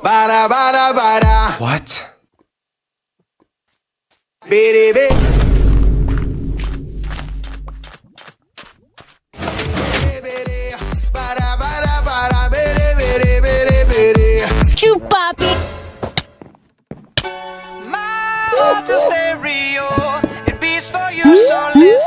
Bada bada bada. What? Bidi bidi. Bada bada bada. Bidi bidi bidi bidi. Chupapi. My heart's a stereo, it beats for you, so listen.